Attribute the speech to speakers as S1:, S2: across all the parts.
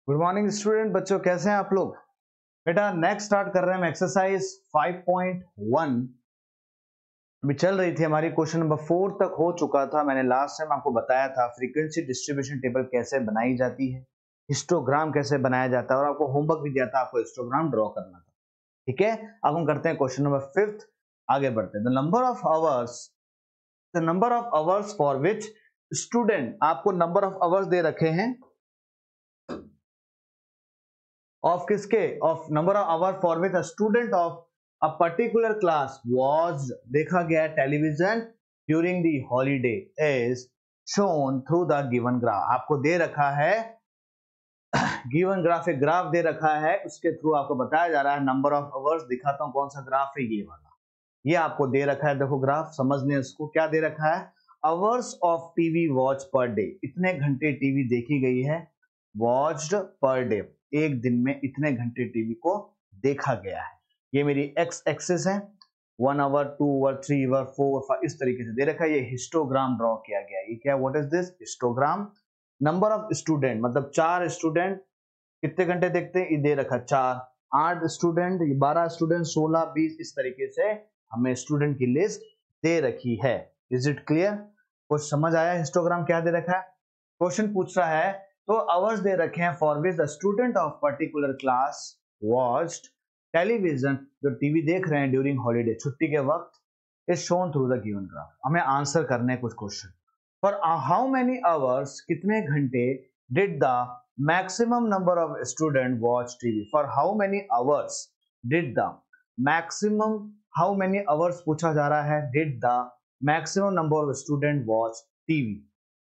S1: Good morning student. बच्चों कैसे हैं आप लोग? बेटा नेक्स्ट स्टार्ट कर रहे हैं हम एक्सरसाइज 5.1। अभी चल रही थी हमारी, क्वेश्चन नंबर 4 तक हो चुका था। मैंने लास्ट टाइम आपको बताया था फ्रीक्वेंसी डिस्ट्रीब्यूशन टेबल कैसे बनाई जाती है, हिस्टोग्राम कैसे बनाया जाता है, और आपको होमवर्क भी दिया था, आपको हिस्टोग्राम ड्रॉ करना था। ठीक है, अब हम करते हैं क्वेश्चन नंबर 5। आगे बढ़ते हैं। The number of hours for which student, आपको नंबर ऑफ आवर्स दे रखे हैं ऑफ किसके, of number of hour for which a student of a particular class was, देखा गया television during the holiday is shown through the given graph. आपको दे रखा है गिवन ग्राफ, एक ग्राफ दे रखा है, उसके थ्रू आपको बताया जा रहा है नंबर ऑफ आवर्स। दिखाता हूं कौन सा ग्राफ है, ये वाला, ये आपको दे रखा है। देखो ग्राफ समझने, इसको क्या दे रखा है, hours of TV watch per day, इतने घंटे टीवी देखी गई है, वॉच्ड पर डे, एक दिन में इतने घंटे टीवी को देखा गया है। ये मेरी एक्स एक्सिस है, 1 आवर, 2 आवर, 3 आवर, 4 आवर, 5, इस तरीके से दे रखा है। ये हिस्टोग्राम ड्रॉ किया गया है। ये क्या, what is this, histogram. Number of student, मतलब 4 स्टूडेंट कितने घंटे देखते हैं, ये दे रखा 4, 8 स्टूडेंट, 12 स्टूडेंट, 16, 20, इस तरीके से हमें स्टूडेंट की लिस्ट दे रखी है। Is it clear? कुछ समझ आया हिस्टोग्राम क्या दे रखा है? क्वेश्चन पूछ रहा है तो आवर्स दे रखे हैं for which the student of particular class watched television, जो टीवी देख रहे हैं ड्यूरिंग हॉलीडे, छुट्टी के वक्त, is shown through the given graph. हमें आंसर करने कुछ question. For how many hours, कितने घंटे, did the maximum number of student watch TV, for how many hours did the maximum, how many hours पूछा जा रहा है, did the maximum number of student watch TV,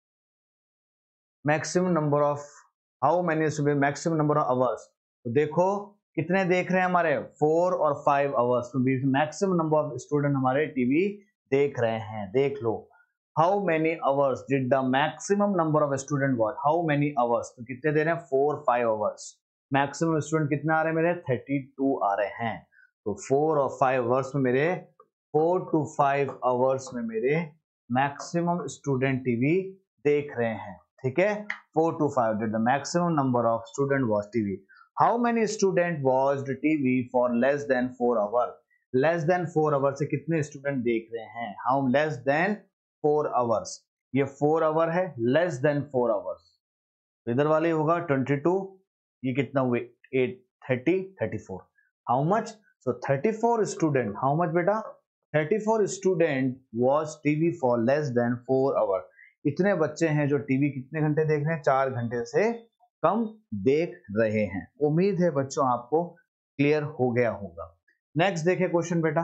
S1: maximum number of, how many student, maximum number of hours. तो देखो कितने देख रहे हैं हमारे, 4 और 5 आवर्स, तो मैक्सिमम नंबर ऑफ स्टूडेंट हमारे टीवी देख रहे हैं। देख लो, how many hours did the maximum number of student watch, how many hours, तो कितने दे रहे हैं, 4, 5 आवर्स। मैक्सिमम स्टूडेंट कितने आ रहे हैं मेरे, 32 आ रहे हैं। तो 4 और 5 आवर्स में मेरे, 4 to 5 आवर्स में मेरे मैक्सिमम स्टूडेंट टीवी देख रहे हैं। ठीक है, 4 to 5 did the maximum number of student watch TV. How many student watched TV for less than 4 hours? Less than 4 hours से कितने स्टूडेंट देख रहे हैं? How less than 4 hours? ये 4 आवर है, less than 4 hours, इधर वाले होगा 22, ये कितना हुए 8, 30, 34। How much? So 34 student, how much बेटा, 34 student watch TV for less than 4 hours. इतने बच्चे हैं जो टीवी कितने घंटे देख रहे हैं, 4 घंटे से कम देख रहे हैं। उम्मीद है बच्चों आपको क्लियर हो गया होगा। नेक्स्ट देखिए क्वेश्चन बेटा,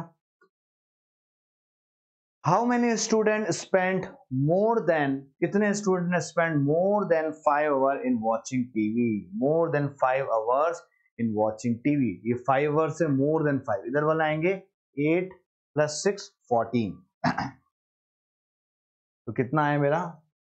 S1: how many student spend more than, कितने स्टूडेंट ने spend more than 5 hour in watching TV, more than 5 hours in watching TV. ये 5 आवर्स से मोर देन 5, इधर वाला आएंगे 8 + 6 14 तो कितना है मेरा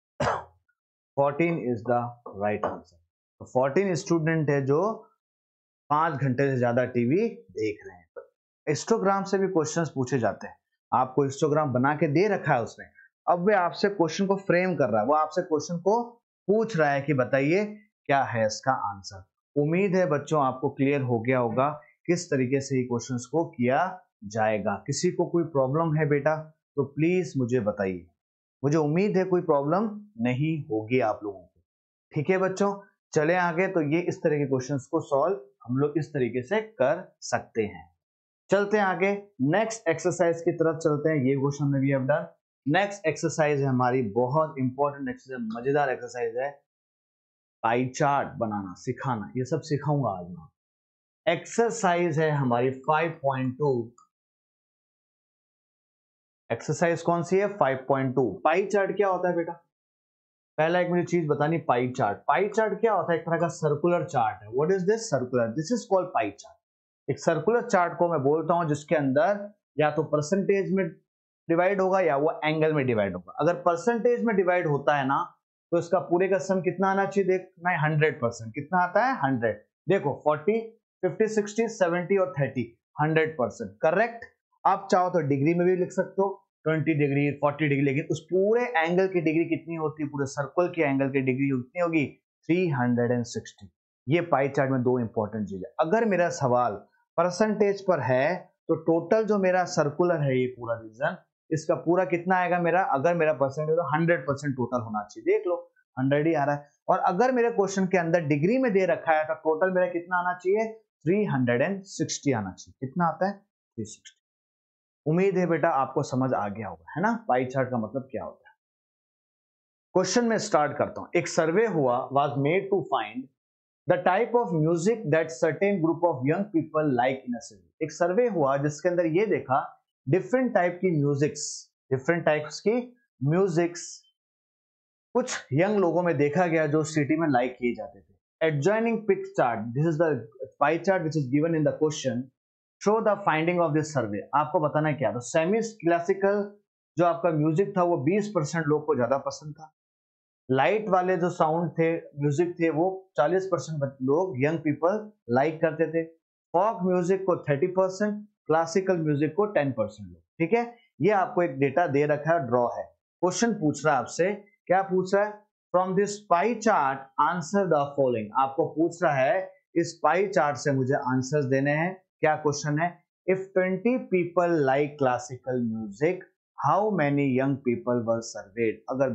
S1: 14 इज द राइट आंसर। तो 14 स्टूडेंट है जो 5 घंटे से ज्यादा टीवी देख रहे हैं। हिस्टोग्राम से भी क्वेश्चंस पूछे जाते हैं, आपको हिस्टोग्राम बना के दे रखा है उसमें, अब वे आपसे क्वेश्चन को फ्रेम कर रहा है, वो आपसे क्वेश्चन को पूछ रहा है कि बताइए क्या है इसका आंसर। उम्मीद है बच्चों आपको क्लियर हो गया होगा किस तरीके से क्वेश्चंस को किया जाएगा। किसी को कोई प्रॉब्लम है बेटा तो प्लीज मुझे बताइए, मुझे उम्मीद है कोई प्रॉब्लम नहीं होगी आप लोगों को। ठीक है बच्चों, चले आगे। तो ये इस तरह के क्वेश्चंस को सॉल्व हम लोग इस तरीके से कर सकते हैं। चलते हैं आगे, नेक्स्ट एक्सरसाइज की तरफ चलते हैं। ये क्वेश्चन में भी अब डन। नेक्स्ट एक्सरसाइज है हमारी बहुत इंपॉर्टेंट एक्सरसाइज, मजेदार एक्सरसाइज है, पाई चार्ट बनाना सिखाना, ये सब सिखाऊंगा आज मैं। एक्सरसाइज है हमारी 5.2। एक्सरसाइज कौन सी है, 5.2। पाई चार्ट क्या होता है बेटा, पहला एक मुझे चीज बतानी, पाई चार्ट। पाई चार्ट क्या होता है, एक तरह का सर्कुलर चार्ट है। What is this, circular, this is called pie chart. एक सर्कुलर चार्ट को मैं बोलता हूं जिसके अंदर या तो परसेंटेज में डिवाइड होगा या वो एंगल में डिवाइड होगा। अगर परसेंटेज में डिवाइड होता है ना तो इसका पूरे का सम कितना आना चाहिए, देखना है 100%। कितना आता है 100। देखो 40, 50, 60, 70 और 30, 100% करेक्ट। आप चाहो तो डिग्री में भी लिख सकते हो, 20 डिग्री, 40 डिग्री, लेकिन उस पूरे एंगल की डिग्री कितनी होती है, पूरे सर्कल के एंगल की डिग्री कितनी होगी, 360। ये पाई चार्ट में दो इंपॉर्टेंट चीज है। अगर मेरा सवाल परसेंटेज पर है तो टोटल जो मेरा सर्कुलर है ये पूरा रीजन, इसका पूरा कितना आएगा मेरा, अगर मेरा परसेंटेज तो 100% टोटल होना चाहिए, देख लो 100 ही आ रहा है। और अगर मेरे क्वेश्चन के अंदर डिग्री में दे रखा है तो टोटल मेरा कितना आना चाहिए, 360 आना चाहिए। कितना आता है, 360। उम्मीद है बेटा आपको समझ आ गया होगा, है ना, पाई चार्ट का मतलब क्या होता है। क्वेश्चन में स्टार्ट करता हूं। एक सर्वे हुआ, was made to find the type of music that certain group of young people like in a city. एक सर्वे हुआ जिसके अंदर ये देखा डिफरेंट टाइप की म्यूजिक्स, डिफरेंट टाइप्स की म्यूजिक्स कुछ यंग लोगों में देखा गया जो सिटी में लाइक किए जाते थे। Adjoining pie chart, this is the pie chart which is given in the question, show the finding of this survey. आपको बताना है क्या, तो सेमी क्लासिकल जो आपका म्यूजिक था वो 20% लोग को ज्यादा पसंद था। लाइट वाले जो साउंड थे, म्यूजिक थे, वो 40% लोग यंग पीपल लाइक करते थे। फॉक म्यूजिक को 30%, क्लासिकल म्यूजिक को 10% लोग। ठीक है, ये आपको एक डेटा दे रखा है, ड्रॉ है। क्वेश्चन पूछ रहा है आपसे, क्या पूछ रहा है, from this pie chart answer the following. आपको पूछ रहा है इस पाई चार्ट से मुझे आंसर्स देने हैं। क्या क्वेश्चन है, if 20 people like classical music how many young people were surveyed. अगर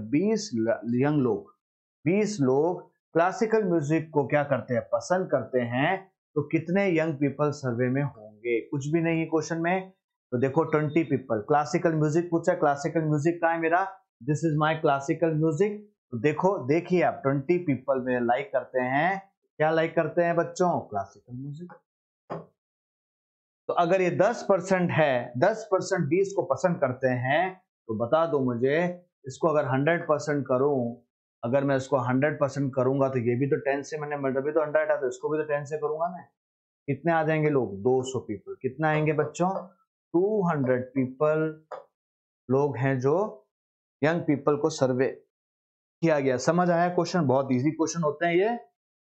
S1: 20 लोग क्लासिकल म्यूजिक को क्या करते हैं, पसंद करते हैं, तो कितने यंग पीपल सर्वे में होंगे। कुछ भी नहीं है क्वेश्चन में, तो देखो 20 पीपल, क्लासिकल म्यूजिक पूछा, क्लासिकल म्यूजिक कहाँ है मेरा, this is my classical music. तो देखो, देखिए आप 20 पीपल में लाइक करते हैं, क्या लाइक करते हैं बच्चों, क्लासिकल म्यूजिक। तो अगर ये 10% है, 10% 20 को पसंद करते हैं, तो बता दो मुझे, इसको अगर 100% करूं, अगर मैं इसको 100% करूंगा तो ये भी तो 10 से मैंने मल्टीप्लाई, तो 100 है, तो इसको भी तो 10 से करूंगा मैं। कितने आ जाएंगे लोग, 200 पीपल। कितना आएंगे बच्चों, 200 पीपल लोग हैं जो यंग पीपल को सर्वे किया गया। समझ आया क्वेश्चन, बहुत इजी क्वेश्चन होते हैं ये।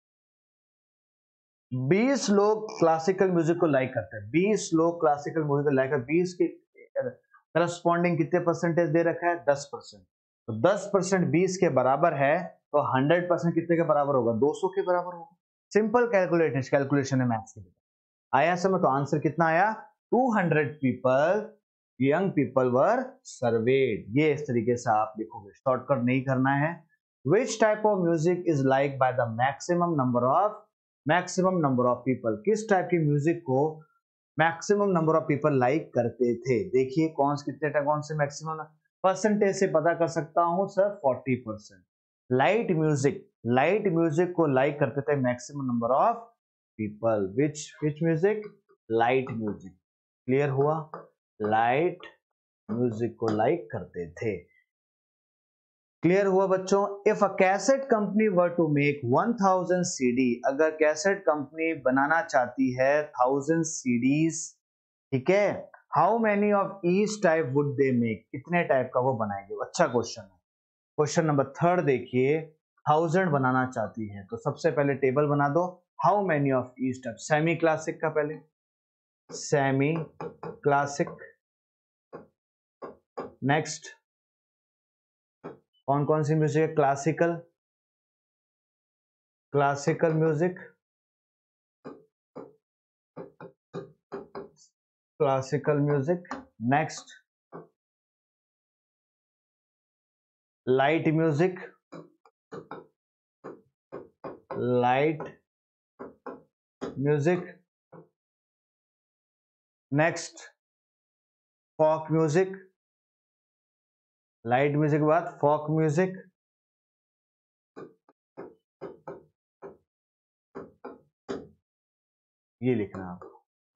S1: 20 लोग क्लासिकल म्यूजिक को लाइक करते हैं, 20 लोग क्लासिकल म्यूजिक को लाइक करते हैं, 20 के करस्पॉन्डिंग कितने परसेंटेज दे रखा है, 10%। तो 10% 20 के बराबर है, तो 100% कितने के बराबर होगा, 200 के बराबर होगा। सिंपल कैलकुलेशन है मैथ्स के। आया समझ, तो आंसर कितना आया, 200 people young people were surveyed. ये इस तरीके से आप लिखोगे, शॉर्टकट नहीं करना है। Which type of music is like by the maximum number of people. किस टाइप की म्यूजिक को maximum number of people like करते थे। देखिए कौन से मैक्सिमम परसेंटेज से पता कर सकता हूं सर, 40%। लाइट म्यूजिक को लाइक करते थे maximum number of people. Which music, light music. Clear हुआ, लाइट म्यूजिक को लाइक करते थे। क्लियर हुआ बच्चों। If a cassette company were to make 1000 CD, अगर कैसेट कंपनी बनाना चाहती है 1000 सीडीज, ठीक है, how many of each type would they make, कितने टाइप का वो बनाएंगे। अच्छा क्वेश्चन है। क्वेश्चन नंबर 3 देखिए, 1000 बनाना चाहती है, तो सबसे पहले टेबल बना दो, how many of each type. Semi classic का पहले, सेमी क्लासिक, नेक्स्ट कौन कौन सी म्यूजिक है, classical music, next light music, next folk music, light music के बाद फॉक म्यूजिक, ये लिखना आपको,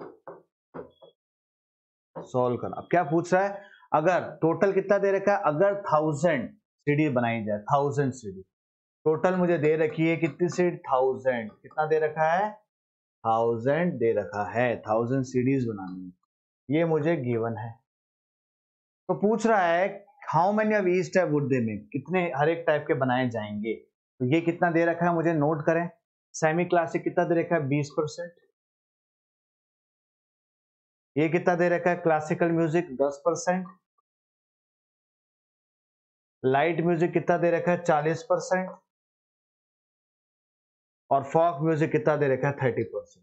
S1: सॉल्व करना। अब क्या पूछ रहा है, अगर टोटल कितना दे रखा है, अगर 1000 सीडी बनाई जाए, 1000 सीडी टोटल मुझे दे रखी है, कितनी सीड, 1000, कितना दे रखा है, 1000 दे रखा है, 1000 सीडीज बनानी है, ये मुझे गिवन है। तो पूछ रहा है how many of each type would they make, कितने हर एक टाइप के बनाए जाएंगे। तो ये कितना दे रखा है मुझे नोट करें। सेमी क्लासिक कितना दे रखा है, 20%। ये कितना दे रखा है, क्लासिकल म्यूजिक 10%। लाइट म्यूजिक कितना दे रखा है, 40%। और फॉक म्यूजिक कितना दे रखा है 30%।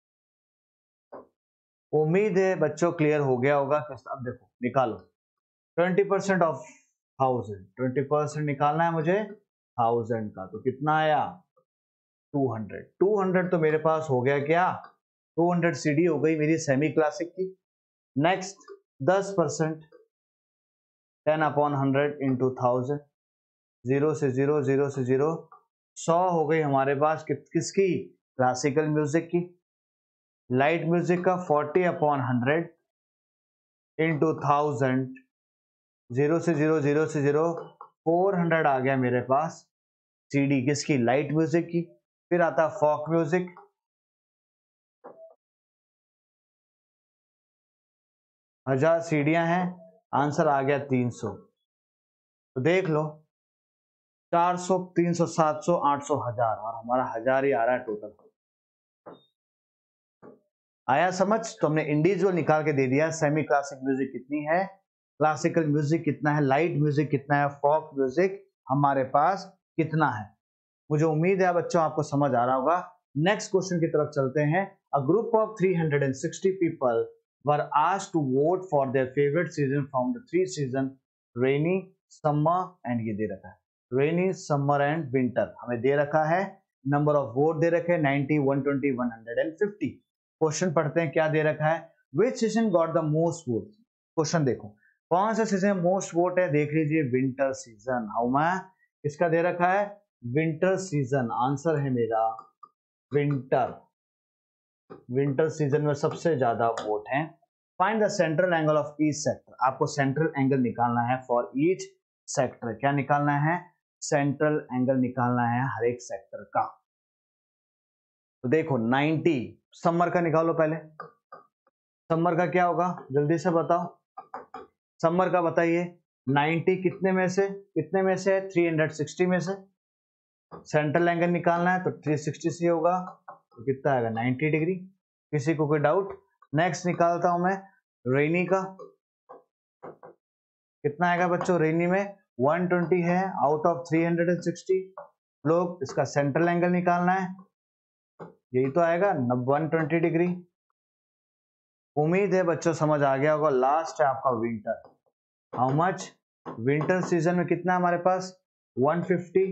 S1: उम्मीद है बच्चों क्लियर हो गया होगा। अब देखो निकालो 20% ऑफ 1000, 20% निकालना है मुझे 1000 का, तो कितना आया 200। 200 तो मेरे पास हो गया क्या, 200 सीडी हो गई मेरी सेमी क्लासिक की। नेक्स्ट 10%, 10/100 इंटू 1000, 0 से 0, 0 से 0, 100 हो गई हमारे पास किसकी, क्लासिकल म्यूजिक की। लाइट म्यूजिक का 40/100 इंटू 1000, 0 से 0, 0 से 0, 400 आ गया मेरे पास सीडी किसकी, लाइट म्यूजिक की। फिर आता फॉक म्यूजिक, हजार सीढ़ियां हैं, आंसर आ गया 300। तो देख लो 400, 300, 700, 800, 1000, और हमारा 1000 ही आ रहा है टोटल। आया समझ? तो हमने इंडिविजुअल निकाल के दे दिया। सेमी क्लासिक म्यूजिक कितनी है, क्लासिकल म्यूजिक कितना है, लाइट म्यूजिक कितना है, फॉक म्यूजिक हमारे पास कितना है। मुझे उम्मीद है बच्चों आपको समझ आ रहा होगा। नेक्स्ट क्वेश्चन की तरफ चलते हैं। A group of 360 people were asked to vote for their favourite season from the 3 season, rainy, summer and, ये दे रखा है रेनी, समर एंड विंटर, हमें दे रखा है। नंबर ऑफ वोट दे रखे हैं 90, 120, 150। क्वेश्चन पढ़ते हैं क्या दे रखा है। Which season got the most vote. Question देखो कौन सा सीजन मोस्ट वोट है, देख लीजिए विंटर सीजन। हाउ मैं इसका दे रखा है विंटर सीजन, आंसर है मेरा विंटर। विंटर सीजन में सबसे ज्यादा वोट हैं। Find the central angle of each sector, आपको सेंट्रल एंगल निकालना है फॉर ईच सेक्टर। क्या निकालना है, सेंट्रल एंगल निकालना है हर एक सेक्टर का। तो देखो 90, समर का निकालो पहले। समर का क्या होगा जल्दी से बताओ, समर का बताइए। 90 कितने में से है, 360 में से। सेंट्रल एंगल निकालना है तो 360 से होगा, तो कितना आएगा 90 डिग्री। किसी को कोई डाउट? नेक्स्ट निकालता हूं मैं रेनी का, कितना आएगा बच्चों रेनी में 120 है आउट ऑफ 360। लोग इसका सेंट्रल एंगल निकालना है, यही तो आएगा 120 डिग्री। उम्मीद है बच्चों समझ आ गया होगा। लास्ट है आपका winter. How much, winter season में कितना हमारे पास 150,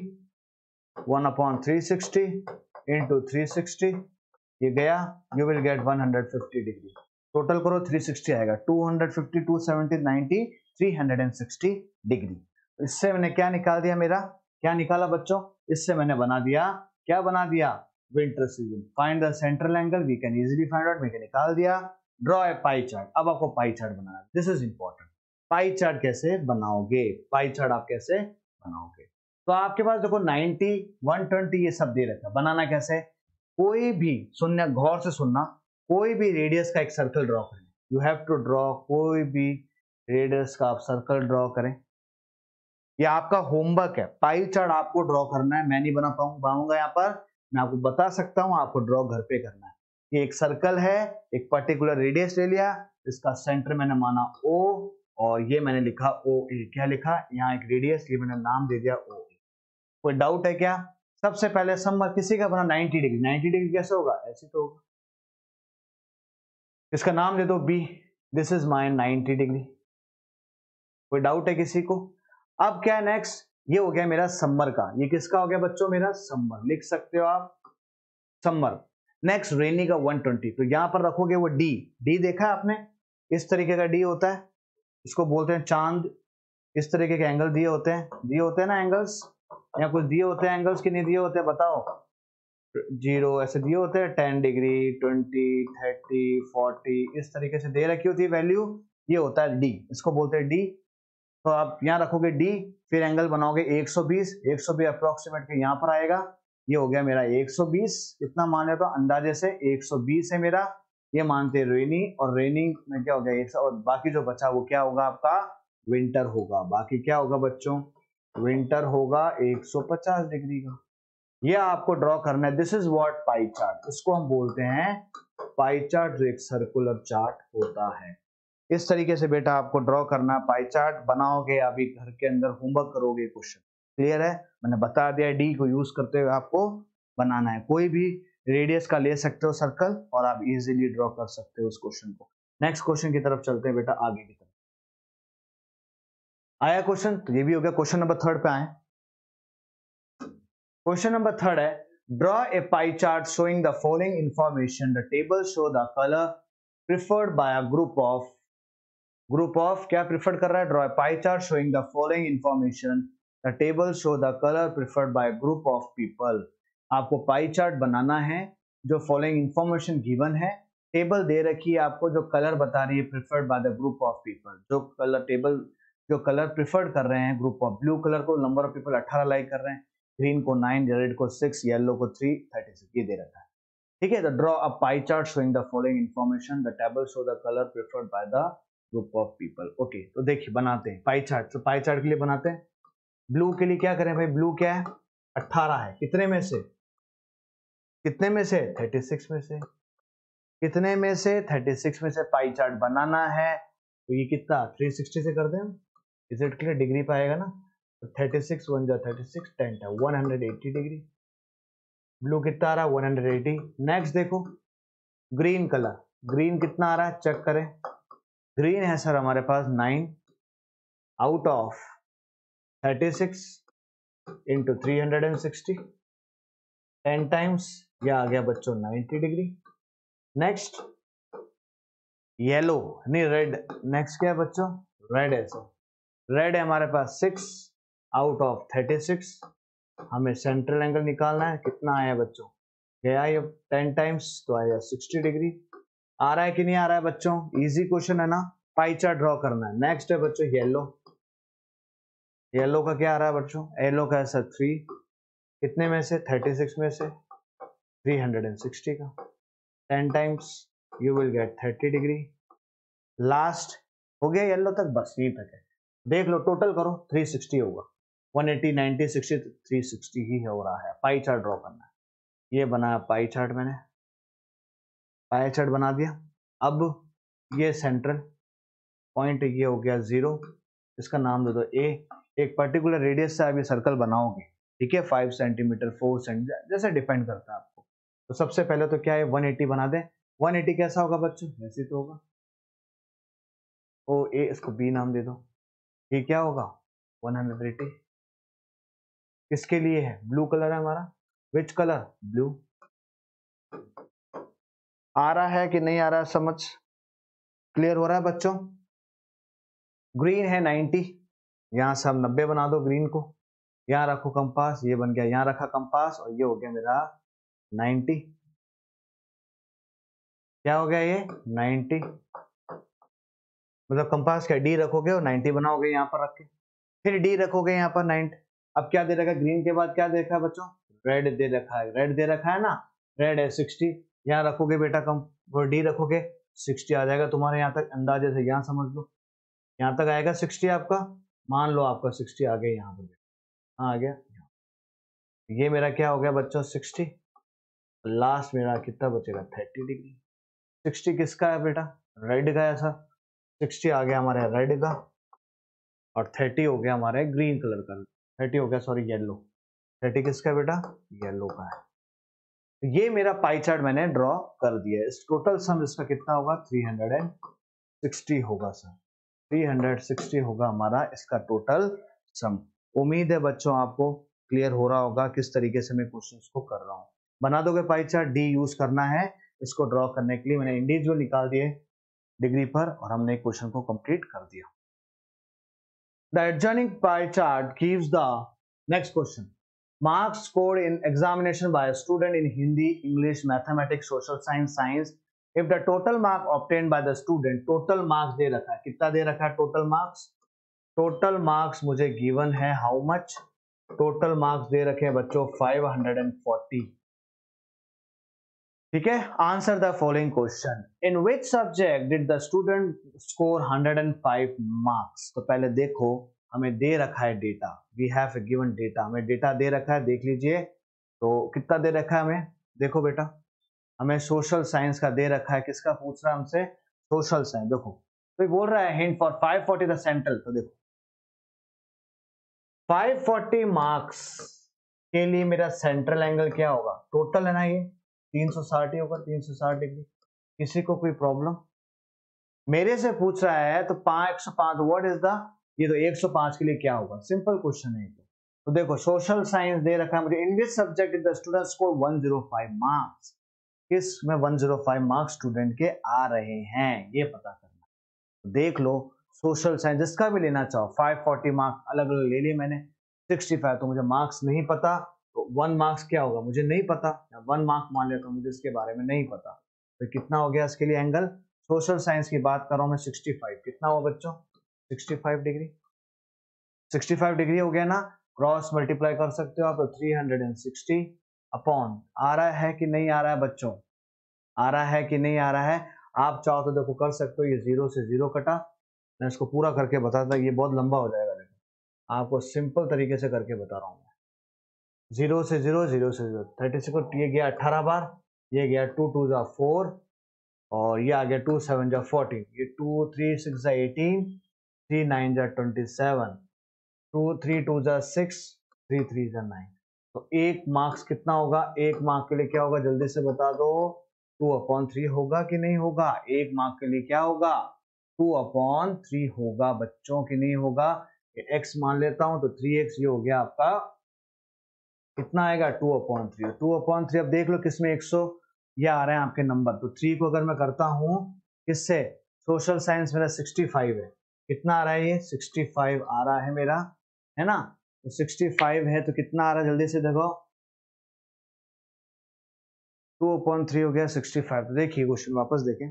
S1: 1/360 इंटू 360, ये गया, you will get 150 degree. Total करो 360 आएगा, 250, 270, 90, 360 डिग्री। इससे मैंने क्या निकाल दिया, मेरा क्या निकाला बच्चों, इससे मैंने बना दिया, क्या बना दिया, winter season. Find the central angle, we can easily find out, मैंने निकाल दिया। ड्रॉ ए पाई चार्ट, अब आपको पाई चार्ट बनाना है, this is important. Pie chart कैसे बनाओगे, पाई चार्ट आप कैसे बनाओगे, तो आपके पास देखो 90, 120 ये सब दे रखा है। बनाना कैसे, कोई भी सुनना, गौर से सुनना, कोई भी रेडियस का एक सर्कल ड्रॉ करें। यू हैव टू ड्रॉ, कोई भी रेडियस का आप सर्कल ड्रॉ करें। ये आपका होमवर्क है, पाई चार्ट आपको ड्रॉ करना है। मैं नहीं बना पाऊंगा यहाँ पर, मैं आपको बता सकता हूँ, आपको ड्रॉ घर पे करना है। ये एक सर्कल है, एक पर्टिकुलर रेडियस ले लिया, इसका सेंटर मैंने माना O, और ये मैंने लिखा OA। क्या लिखा, यहाँ एक रेडियस, ये मैंने नाम दे दिया OA। कोई डाउट है क्या? सबसे पहले समर किसी का बना 90 डिग्री, 90 डिग्री कैसे होगा, ऐसे तो होगा। इसका नाम दे दो B, this is my 90 degree. कोई डाउट है किसी को? अब क्या है नेक्स्ट, ये हो गया मेरा समर का, ये किसका हो गया बच्चों, मेरा समर, लिख सकते हो आप समर। नेक्स्ट रेनी का 120, तो यहां पर रखोगे वो D। D देखा है आपने, इस तरीके का D होता है, इसको बोलते हैं चांद। इस तरीके के एंगल दिए होते हैं ना एंगल्स, या कुछ दिए होते हैं एंगल्स कि नहीं दिए होते हैं बताओ, 0 ऐसे दिए होते हैं, 10 डिग्री, 20, 30, 40, इस तरीके से दे रखी होती है वैल्यू। ये होता है D, इसको बोलते हैं D। तो आप यहाँ रखोगे D, फिर एंगल बनाओगे 120, 120 अप्रोक्सीमेट के यहाँ पर आएगा। ये हो गया मेरा 120, कितना मान लेता हूँ अंदाजे से 120 है मेरा, ये मानते हैं रेनी, और रेनी में क्या हो गया 100, और बाकी जो बचा वो क्या होगा आपका विंटर होगा। बाकी क्या होगा बच्चों, विंटर होगा 150 डिग्री का। ये आपको ड्रॉ करना है, this is what pie chart, इसको हम बोलते हैं पाई चार्ट, जो एक सर्कुलर चार्ट होता है। इस तरीके से बेटा आपको ड्रॉ करना है, पाई चार्ट बनाओगे, अभी घर के अंदर होमवर्क करोगे क्वेश्चन। क्लियर है, मैंने बता दिया D को यूज करते हुए आपको बनाना है। कोई भी रेडियस का ले सकते हो सर्कल और आप इजीली ड्रॉ कर सकते हो उस क्वेश्चन को। नेक्स्ट क्वेश्चन की तरफ चलते हैं बेटा, आगे की तरफ। आया क्वेश्चन, तो ये भी हो गया। क्वेश्चन नंबर 3 पे आए। क्वेश्चन नंबर 3 है, draw a pie chart showing the following information. The table show the colour preferred by a group of क्या प्रिफर कर रहा है, draw a pie chart showing the following information. The table show the colour preferred by group of people. आपको pie chart बनाना है, जो following information given है, table दे रखी है आपको, जो कलर बता रही है preferred by the group of people. जो कलर प्रिफर्ड कर रहे हैं ग्रुप ऑफ, ब्लू कलर को नंबर ऑफ पीपल 18 लाइक कर रहे हैं, ग्रीन को 9, रेड को 6, येलो को 3, 36 ये दे रखा है। ठीक है, तो draw a pie chart showing the following information. The table show the colour preferred by the group of people. Okay, तो देखिए बनाते हैं पाई चार्ट। तो पाई चार्ट के लिए बनाते हैं, ब्लू के लिए क्या करें भाई, ब्लू क्या है 18 है, कितने में से 36 में से, कितने में से 36 में से पाई चार्ट बनाना है। तो ये कितना 360 से कर दें, इज इट क्लियर, डिग्री पाएगा ना, तो 36 1 जा 36 10 है 180 डिग्री। ब्लू कितना आ रहा है 180। नेक्स्ट देखो ग्रीन कलर, ग्रीन कितना आ रहा है चेक करें। ग्रीन है सर हमारे पास 9 आउट ऑफ 36 इंटू 360, 10 टाइम्स, यह आ गया बच्चों 90 डिग्री। नेक्स्ट येलो नहीं रेड, नेक्स्ट क्या है बच्चों, रेड है सर, रेड है हमारे पास 6 आउट ऑफ 36। हमें सेंट्रल एंगल निकालना है, कितना आया बच्चों, गया ये 10 टाइम्स तो आया 60 डिग्री। आ रहा है कि नहीं आ रहा है बच्चों, इजी क्वेश्चन है ना, पाई चार्ट ड्रॉ करना है। नेक्स्ट है बच्चों येलो, येलो का क्या आ रहा है बच्चों, येलो का है सर 3, कितने में से 36 में से 360 का 10 times, you will get 30 degree. Last हो गया येलो तक, बस यही तक है। देख लो टोटल करो 360 होगा, 180 90 60 360 ही हो रहा है। पाई चार्ट ड्रॉ करना है, ये बनाया पाई चार्ट, मैंने पाई चार्ट बना दिया। अब ये सेंट्रल पॉइंट ये हो गया 0, इसका नाम दे दो ए। एक पर्टिकुलर रेडियस से आप ये सर्कल बनाओगे, ठीक है, 5 सेंटीमीटर 4 सेंटीमीटर जैसे डिपेंड करता है आपको। तो सबसे पहले तो क्या है 180 बना दें। 180 कैसा होगा बच्चों, ऐसे तो होगा, ओ ए, इसको बी नाम दे दो। ये क्या होगा 180, किसके लिए है, ब्लू कलर है हमारा, विच कलर, ब्लू। आ रहा है कि नहीं आ रहा है समझ, क्लियर हो रहा है बच्चों। ग्रीन है 90, यहां से हम 90 बना दो ग्रीन को, यहां रखो कंपास, ये बन गया, यहां रखा कंपास और ये हो गया मेरा 90। क्या हो गया ये 90, मतलब कंपास का डी रखोगे और 90 बनाओगे यहां पर रख के, फिर डी रखोगे यहां पर 90। अब क्या दे रखा है, ग्रीन के बाद क्या दे रखा है बच्चों, रेड दे रखा है, रेड दे रखा है ना, रेड है 60, यहाँ रखोगे बेटा कम, वो डी रखोगे 60 आ जाएगा तुम्हारे यहाँ तक, अंदाजे से यहाँ समझ लो, यहाँ तक आएगा 60 आपका, मान लो आपका 60 आ गया यहाँ पर, हाँ आ गया। ये मेरा क्या हो गया बच्चों 60, लास्ट मेरा कितना बचेगा 30 डिग्री। 60 किसका है बेटा, रेड का, ऐसा 60 आ गया हमारे रेड का और 30 हो गया हमारे ग्रीन कलर का, 30 हो गया सॉरी येलो, 30 किसका है बेटा, येलो का है। ये मेरा पाई चार्ट मैंने ड्रॉ कर दिया है। इस टोटल सम इसका कितना होगा 360 होगा सर, 360 होगा हमारा इसका टोटल सम। उम्मीद है बच्चों आपको क्लियर हो रहा होगा किस तरीके से मैं क्वेश्चंस को कर रहा हूँ। बना दोगे पाई चार्ट, डी यूज करना है इसको ड्रॉ करने के लिए। मैंने इंडिविजुअल निकाल दिए डिग्री पर और हमने क्वेश्चन को कंप्लीट कर दिया। The adjoining pie chart gives the next question. Marks scored in examination by a student in Hindi, English, Mathematics, Social Science. If the total mark obtained by the student, total marks दे रखा है, कितना दे रखा है total marks? Total marks मुझे given है how much? Total marks दे रखे हैं बच्चों 540. ठीक है, answer the following question. In which subject did the student score 105 marks. तो पहले देखो हमें दे रखा है data, we have given data, हमें डेटा दे रखा है, देख लीजिए तो कितना दे रखा है हमें, देखो बेटा हमें सोशल साइंस का दे रखा है, किसका पूछ रहा है हमसे, सोशल साइंस। देखो तो बोल रहा है हिंट फॉर 540 द सेंट्रल, तो देखो 540 मार्क्स के लिए मेरा सेंट्रल एंगल क्या होगा, टोटल है ना ये 360 ही होगा, 360 डिग्री। किसी को कोई प्रॉब्लम? मेरे से पूछ रहा है तो 105 व्हाट इज द, ये तो 105 के लिए क्या होगा, सिंपल क्वेश्चन है तो देखो सोशल साइंस दे रखा है मुझे, in which subject the student score 105 marks, किस में 105 मार्क्स स्टूडेंट के आ रहे हैं ये पता करना। तो देख लो सोशल साइंस जिसका भी लेना चाहो, 540 मार्क्स अलग अलग ले लिए मैंने, 65 तो मुझे मार्क्स नहीं पता, तो 1 मार्क्स क्या होगा मुझे नहीं पता, 1 मार्क मान लेता हूँ, मुझे इसके बारे में नहीं पता, तो कितना हो गया इसके लिए एंगल, सोशल साइंस की बात कर रहा हूं मैं, 65 कितना हुआ बच्चों, 65 डिग्री, 65 डिग्री हो गया ना, क्रॉस मल्टीप्लाई कर सकते हो आप, तो 360 अपॉन, आ रहा है कि नहीं आ रहा है बच्चों, आ रहा है कि नहीं आ रहा है, आप चाहो तो देखो कर सकते हो, ये 0 से 0 कटा, मैं इसको पूरा करके बताता, ये बहुत लंबा हो जाएगा, देखो आपको सिंपल तरीके से करके बता रहा हूँ मैं, 0 से 0, 0 से 0, 36, ये गया 18 बार, ये गया 2 2 जा 4, और ये आ गया 2 7 जा 14, ये 2 3 6 जा 18, 3 9 जा 27, 2 3 2 जा 6, 3 3 जा 9, तो एक मार्क्स कितना होगा, एक मार्क के लिए क्या होगा जल्दी से बता दो, 2/3 होगा कि नहीं होगा, एक मार्क के लिए क्या होगा, 2/3 होगा बच्चों की नहीं होगा, x मान लेता हूं तो 3x, ये हो गया आपका कितना आएगा 2/3, 2/3 अब देख लो किसमें 100, ये आ रहे हैं आपके नंबर, तो 3 को अगर मैं करता हूं किससे, सोशल साइंस मेरा 65 है, कितना आ रहा है ये 65 आ रहा है मेरा, है ना, तो 65 है तो कितना आ रहा है जल्दी से देखो, 2/3 हो गया 65, तो देखिए क्वेश्चन वापस देखें,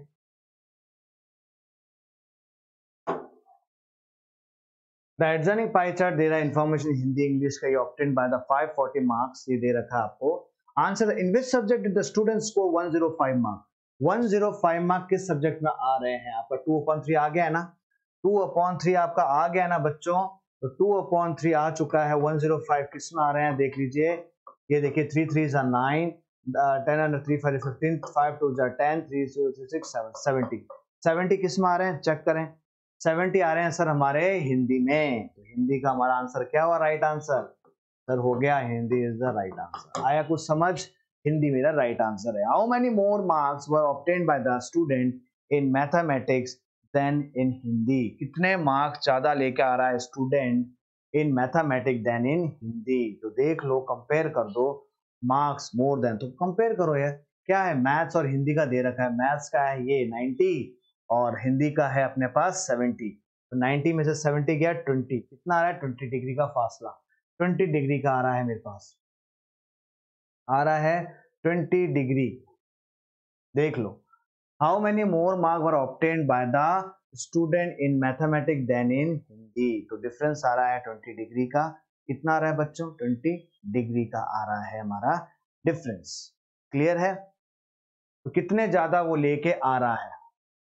S1: द एडजॉइनिंग पाई चार्ट दे रहा है इन्फॉर्मेशन हिंदी इंग्लिश का, ये ऑब्टेन्ड बाय द 540 मार्क्स, ये दे रखा है आपको, answer in which subject did the student score 105 mark, 105 mark किस सब्जेक्ट में आ रहे हैं, आपका 2/3 आ गया है ना, 2/3 आपका आ गया ना बच्चों, तो 2/3 आ चुका है, 105 किस में आ रहे हैं देख लीजिए, ये देखिए 3 3 जा 9, 10 and 3 5 15, 5 2 जा 10, 3 6 7 70, 70 किस में आ रहे हैं चेक करें, 70 आ रहे हैं सर हमारे हिंदी में, तो हिंदी का हमारा आंसर क्या हुआ, राइट आंसर, सर हो गया Hindi is the right answer, आया कुछ समझ, हिंदी मेरा राइट आंसर है। How many more marks were obtained by the student in mathematics than in Hindi, कितने मार्क्स ज्यादा लेके आ रहा है student in mathematics than in Hindi, तो देख लो कंपेयर कर दो, मार्क्स मोर देन, तो कंपेयर करो यार, क्या है मैथ्स और हिंदी का दे रखा है, मैथ्स का है ये 90 और हिंदी का है अपने पास 70, तो 90 में से 70 गया 20, कितना आ रहा है 20 डिग्री का फासला, 20 डिग्री का आ रहा है मेरे पास, आ रहा है 20 डिग्री, देख लो, how many more mark were obtained by the student in mathematics than in Hindi, तो डिफरेंस आ रहा है 20 डिग्री का, कितना आ रहा है बच्चों 20 डिग्री का आ रहा है हमारा डिफरेंस, क्लियर है, तो कितने ज्यादा वो लेके आ रहा है,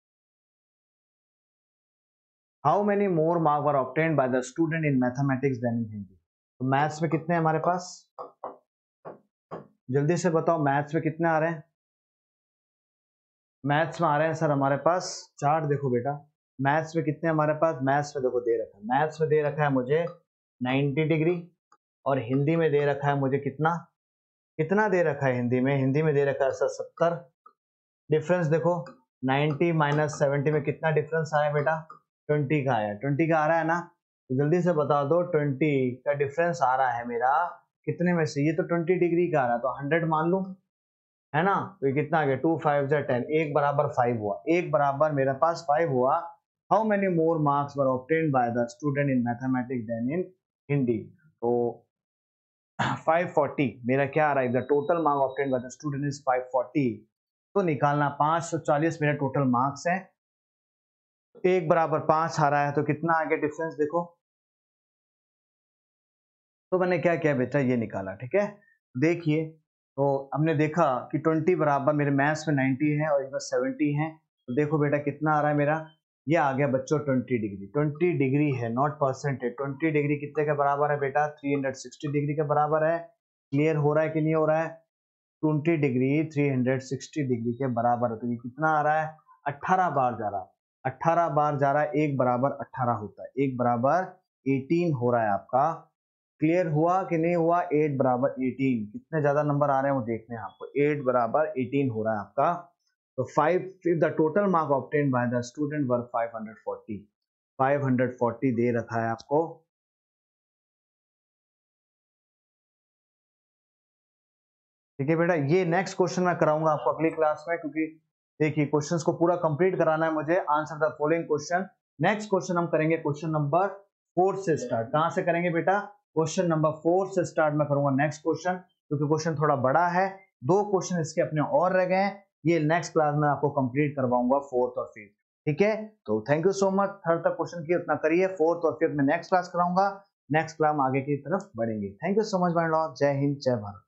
S1: how many more mark were obtained by the student in mathematics than in Hindi, तो मैथ्स में कितने हमारे पास, जल्दी से बताओ मैथ्स में कितने आ रहे हैं, मैथ्स में आ रहे हैं सर हमारे पास, चार्ट देखो बेटा, मैथ्स में कितने हमारे पास, मैथ्स में देखो दे रखा है, मैथ्स में दे रखा है मुझे 90 डिग्री, और हिंदी में दे रखा है मुझे कितना, कितना दे रखा है हिंदी में, हिंदी में दे रखा है सर 70, डिफरेंस देखो 90 माइनस 70 में कितना डिफरेंस आया बेटा, 20 का आया, 20 का आ रहा है ना, तो जल्दी से बता दो 20 का डिफरेंस आ रहा है मेरा कितने में से, ये तो 20 डिग्री का आ रहा है, तो 100 मान लूं, है ना, तो ये कितना आ गया 2 5 जा 10, एक बराबर 5 हुआ, एक बराबर मेरे पास 5 हुआ, how many more marks were obtained by the student in mathematics than in Hindi, तो 540 मेरा क्या आ रहा है, the total mark obtained by the student is 540, तो निकालना 540 मेरे टोटल मार्क्स है, एक बराबर 5 आ रहा है, तो कितना आ गया डिफरेंस देखो, तो मैंने क्या किया बेटा ये निकाला, ठीक है, देखिए तो हमने देखा कि 20 बराबर मेरे मैथ्स में 90 है और इसमें 70 है, तो देखो बेटा कितना आ रहा है मेरा, ये आ गया बच्चों 20 डिग्री, 20 डिग्री है नॉट परसेंटेज, 20 डिग्री कितने के बराबर है बेटा 360 डिग्री के बराबर है, क्लियर हो रहा है कि नहीं हो रहा है, 20 डिग्री 360 डिग्री के बराबर है, तो ये कितना आ रहा है 18 बार जा रहा है, 18 बार जा रहा है, एक बराबर 18 होता है, एक बराबर 18 हो रहा है आपका, क्लियर हुआ कि नहीं हुआ? 8 बराबर 18, कितने ज्यादा नंबर आ रहे हैं वो देखने हैं आपको। 8 बराबर 18 हो रहा है आपका। तो 5 the total mark obtained by the student were 540, 540 दे रखा है आपको। ठीक है बेटा, ये नेक्स्ट क्वेश्चन मैं कराऊंगा आपको अगली क्लास में, क्योंकि देखिए क्वेश्चंस को पूरा कंप्लीट कराना है मुझे। Answer the following question. Next question हम करेंगे क्वेश्चन नंबर 4 से स्टार्ट। कहां से करेंगे बेटा? क्वेश्चन नंबर 4 से स्टार्ट मैं करूंगा नेक्स्ट क्वेश्चन, क्योंकि क्वेश्चन थोड़ा बड़ा है। 2 क्वेश्चन इसके अपने और रह गए हैं, ये नेक्स्ट क्लास में आपको कंप्लीट करवाऊंगा 4th और 5th। ठीक है, तो thank you so much. 3rd तक क्वेश्चन की उतना करिए, 4th और 5th में नेक्स्ट क्लास कराऊंगा। नेक्स्ट क्लास आगे की तरफ बढ़ेंगे। Thank you so much my lord. जय हिंद, जय भारत।